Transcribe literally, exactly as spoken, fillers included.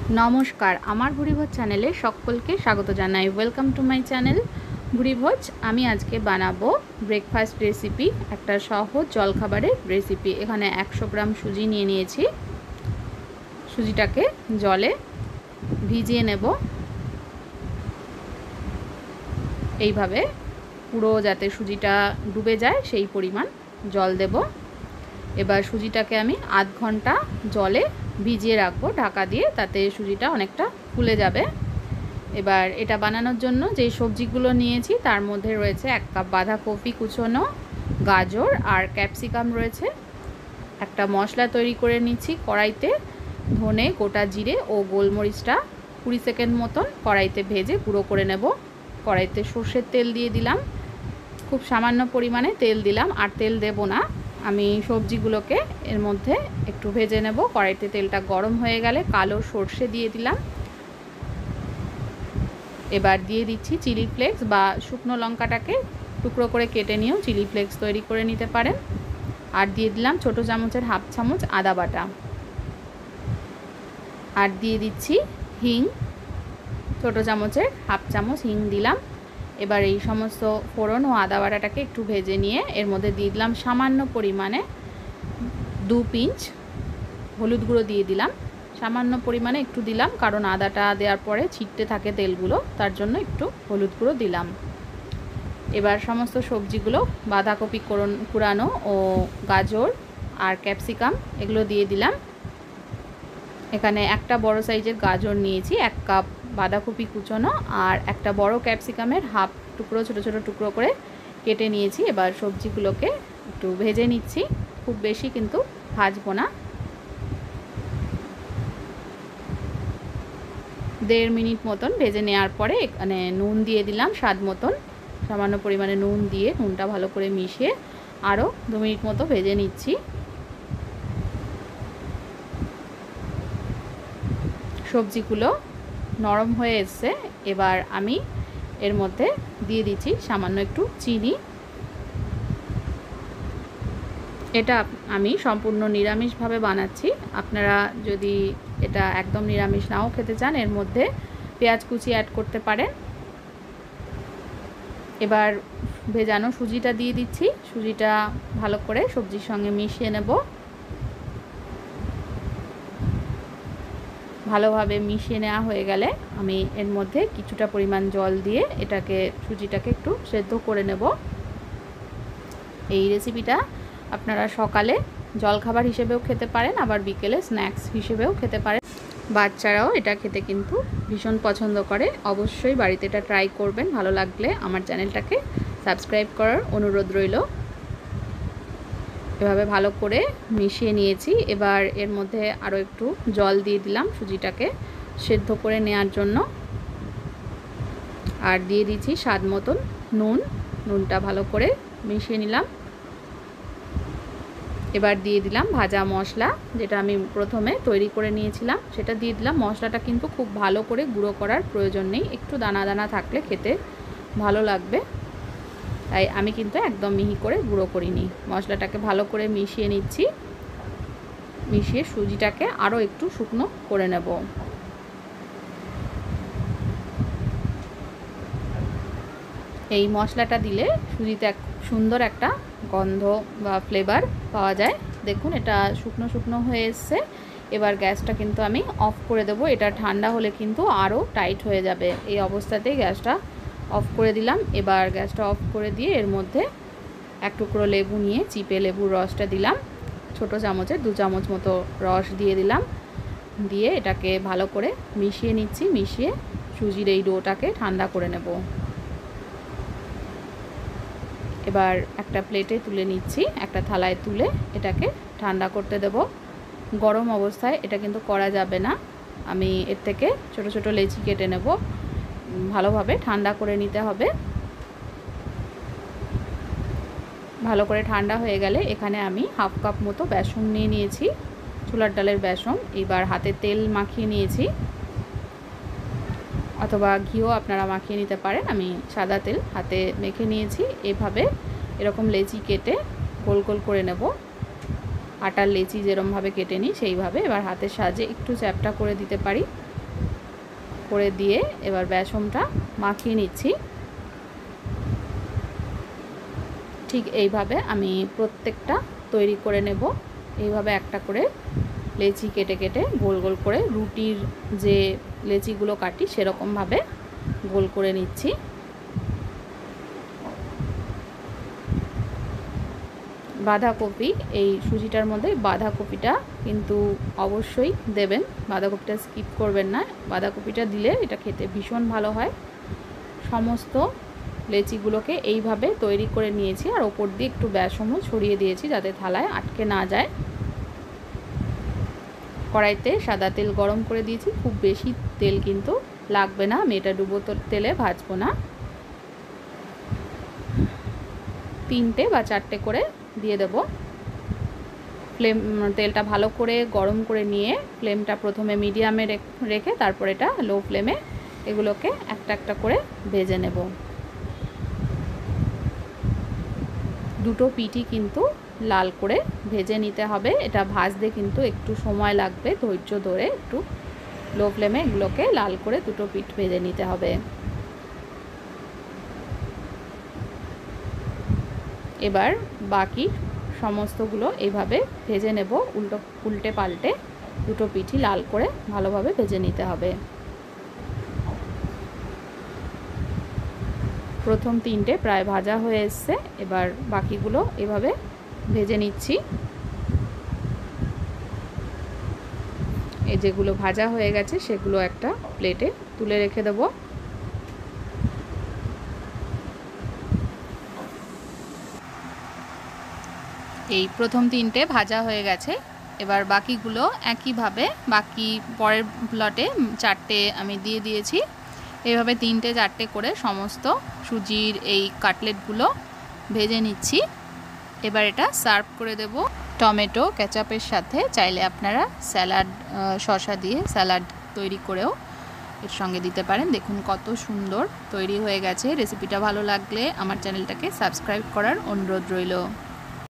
नमस्कार आमार भुड़ीभोज चैनेले सकलके स्वागत जानाई। वेलकाम टू माई चैनल भुड़ीभोज। आमी आज के बानाबो ब्रेकफास्ट रेसिपि, एक सहज जलखाबारेर रेसिपि। एखाने एकशो ग्राम सुजी निये नियेछि। सुजिटाके जले भिजिए नेब एइभावे पुरो जाते सुजिटा डुबे जाए सेई परिमाण जल देब। एबार सुजिटाके आमी आध घंटा जले भिजिए राखबो ढाका दिए, ताते सुजिटा अनेकटा फुले जाबे। एबार एटा बानानोर जोन्नो जे सब्जिगुलो नियेछि तार मध्य रयेछे एक काप बाँधाकपि कुचोनो, गाजर और क्यापसिकाम रयेछे। एकटा मशला तैरी करे निচ্ছি कड़ाईते। धने गोटा जिरे और गोलमरिचटा बीस सेकेंड मतन कड़ाईते भेजे गुঁড়ো करे नेब। कड़ाईते सर्षेर तेल दिए दिलाम, खूब सामान्य परिमाणे तेल दिलाम और तेल देब ना। आमी सब्जिगुलोके एर मध्य एकटू भेजे नेब। कड़ाईते तेलटा गरम हो गेले कालो सर्षे दिए दिलाम। एबार दिए दिচ্ছি चिली फ्लेक्स बा शुकनो लंकाटाके टुकरो करे केटे निয়েও चिली फ्लेक्स तैरी करे निते पारेन। और दिए दिलाम छोटो चामचेर हाफ चामच आदा बाटा। और दिए दिচ্ছি हिंग, छोटो चामचेर हाफ चामच हिंग दिलाम। एबार এই সমস্ত ফোড়ন ও আদা বাটাটাকে একটু ভেজে নিয়ে এর মধ্যে দিয়ে দিলাম সামান্য পরিমাণে দু পিঞ্চ হলুদ গুঁড়ো দিয়ে দিলাম। সামান্য পরিমাণে একটু দিলাম কারণ আদাটা দেওয়ার পরে ছিটতে থাকে তেলগুলো, তার জন্য একটু হলুদ গুঁড়ো দিলাম। এবার সমস্ত সবজিগুলো বাঁধাকপি কুড়ানো ও গাজর আর ক্যাপসিকাম এগুলো দিয়ে দিলাম। এখানে একটা বড় সাইজের গাজর নিয়েছি, এক কাপ বাঁধাকপি কুচোনো আর একটা বড় ক্যাপসিকামের হাফ টুকরো ছোট ছোট টুকরো করে কেটে নিয়েছি। এবার সবজিগুলোকে একটু ভেজে নিচ্ছি, খুব বেশি কিন্তু ভাজবো না। দেড় মিনিট মতন ভেজে নেওয়ার পরে এখানে নুন দিয়ে দিলাম স্বাদ মতন। সামান্য পরিমাণে নুন দিয়ে নুনটা ভালো করে মিশিয়ে আরও দু মিনিট মতো ভেজে নিচ্ছি। সবজিগুলো নরম হয়ে এসছে। এবার আমি এর মধ্যে দিয়ে দিচ্ছি সামান্য একটু চিনি। এটা আমি সম্পূর্ণ নিরামিষভাবে বানাচ্ছি। আপনারা যদি এটা একদম নিরামিষ নাও খেতে চান এর মধ্যে পেঁয়াজ কুচি অ্যাড করতে পারেন। এবার ভেজানো সুজিটা দিয়ে দিচ্ছি। সুজিটা ভালো করে সবজির সঙ্গে মিশিয়ে নেব। ভালোভাবে মিশিয়ে নেওয়া হয়ে গেলে আমি এর মধ্যে কিছুটা পরিমাণ জল দিয়ে এটাকে সুজিটাকে একটু সেদ্ধ করে নেব। এই রেসিপিটা আপনারা সকালে জলখাবার হিসেবেও খেতে পারেন, আবার বিকেলে স্ন্যাক্স হিসেবেও খেতে পারেন। বাচ্চারাও এটা খেতে কিন্তু ভীষণ পছন্দ করে। অবশ্যই বাড়িতে এটা ট্রাই করবেন। ভালো লাগলে আমার চ্যানেলটাকে সাবস্ক্রাইব করার অনুরোধ রইল। এভাবে ভালো করে মিশিয়ে নিয়েছি। এবার এর মধ্যে আরও একটু জল দিয়ে দিলাম সুজিটাকে সেদ্ধ করে নেওয়ার জন্য। আর দিয়ে দিচ্ছি স্বাদ মতন নুন। নুনটা ভালো করে মিশিয়ে নিলাম। এবার দিয়ে দিলাম ভাজা মশলা, যেটা আমি প্রথমে তৈরি করে নিয়েছিলাম সেটা দিয়ে দিলাম। মশলাটা কিন্তু খুব ভালো করে গুঁড়ো করার প্রয়োজন নেই, একটু দানা দানা থাকলে খেতে ভালো লাগবে, তাই আমি কিন্তু একদম মিহি করে গুঁড়ো করিনি। মশলাটাকে ভালো করে মিশিয়ে নিচ্ছি। মিশিয়ে সুজিটাকে আরও একটু শুকনো করে নেব। এই মশলাটা দিলে সুজিতে এক সুন্দর একটা গন্ধ বা ফ্লেভার পাওয়া যায়। দেখুন এটা শুকনো শুকনো হয়ে এসছে। এবার গ্যাসটা কিন্তু আমি অফ করে দেব। এটা ঠান্ডা হলে কিন্তু আরও টাইট হয়ে যাবে। এই অবস্থাতেই গ্যাসটা অফ করে দিলাম। এবার গ্যাসটা অফ করে দিয়ে এর মধ্যে এক টুকরো লেবু নিয়ে চিপে লেবুর রসটা দিলাম। ছোটো চামচে দু চামচ মতো রস দিয়ে দিলাম। দিয়ে এটাকে ভালো করে মিশিয়ে নিচ্ছি। মিশিয়ে সুজির এই ডোটাকে ঠান্ডা করে নেব। এবার একটা প্লেটে তুলে নিচ্ছি, একটা থালায় তুলে এটাকে ঠান্ডা করতে দেব। গরম অবস্থায় এটা কিন্তু করা যাবে না। আমি এর থেকে ছোট ছোট লেচি কেটে নেব। ভালোভাবে ঠান্ডা করে নিতে হবে। ভালো করে ঠান্ডা হয়ে গেলে এখানে আমি হাফ কাপ মতো বেসন নিয়ে নিয়েছি, ছোলার ডালের বেসন। এবার হাতে তেল মাখিয়ে নিয়েছি, অথবা ঘিও আপনারা মাখিয়ে নিতে পারেন। আমি সাদা তেল হাতে মেখে নিয়েছি। এভাবে এরকম লেচি কেটে গোল গোল করে নেব। আটার লেচি যেরকমভাবে কেটে নিই সেইভাবে। এবার হাতের সাহায্যে একটু চ্যাপটা করে দিতে পারি। করে দিয়ে এবার বেসনটা মাখিয়ে নিচ্ছি। ঠিক এইভাবে আমি প্রত্যেকটা তৈরি করে নেব। এইভাবে একটা করে লেচি কেটে কেটে গোল গোল করে রুটির যে লেচিগুলো কাটি সেরকমভাবে গোল করে নিচ্ছি। বাঁধাকপি, এই সুজিটার মধ্যে বাঁধাকপিটা কিন্তু অবশ্যই দেবেন, বাঁধাকপিটা স্কিপ করবেন না। বাঁধাকপিটা দিলে এটা খেতে ভীষণ ভালো হয়। সমস্ত লেচিগুলোকে এইভাবে তৈরি করে নিয়েছি আর ওপর দিয়ে একটু বেসনও ছড়িয়ে দিয়েছি যাতে থালায় আটকে না যায়। কড়াইতে সাদা তেল গরম করে দিয়েছি, খুব বেশি তেল কিন্তু লাগবে না, আমি এটা ডুবো তেলে ভাজবো না। তিনটে বা চারটে করে দিয়ে দেব। ফ্লেম তেলটা ভালো করে গরম করে নিয়ে ফ্লেমটা প্রথমে মিডিয়ামে রেখে তারপর এটা লো ফ্লেমে এগুলোকে একটা একটা করে ভেজে নেব। দুটো পিঠই কিন্তু লাল করে ভেজে নিতে হবে। এটা ভাজতে কিন্তু একটু সময় লাগবে, ধৈর্য ধরে একটু লো ফ্লেমে এগুলোকে লাল করে দুটো পিঠ ভেজে নিতে হবে। এবার বাকি সমস্তগুলো এইভাবে ভেজে নেব, উল্টো উল্টে পাল্টে দুটো পিঠই লাল করে ভালোভাবে ভেজে নিতে হবে। প্রথম তিনটে প্রায় ভাজা হয়ে এসছে, এবার বাকিগুলো এভাবে ভেজে নিচ্ছি। এই যেগুলো ভাজা হয়ে গেছে সেগুলো একটা প্লেটে তুলে রেখে দেব। এই প্রথম তিনটে ভাজা হয়ে গেছে, এবার বাকিগুলো একইভাবে বাকি পরের প্লটে চারটে আমি দিয়ে দিয়েছি। এইভাবে তিনটে চারটে করে সমস্ত সুজির এই কাটলেটগুলো ভেজে নিচ্ছি। এবার এটা সার্ভ করে দেব টমেটো কেচাপের সাথে। চাইলে আপনারা স্যালাড শসা দিয়ে স্যালাড তৈরি করেও এর সঙ্গে দিতে পারেন। দেখুন কত সুন্দর তৈরি হয়ে গেছে। রেসিপিটা ভালো লাগলে আমার চ্যানেলটাকে সাবস্ক্রাইব করার অনুরোধ রইল।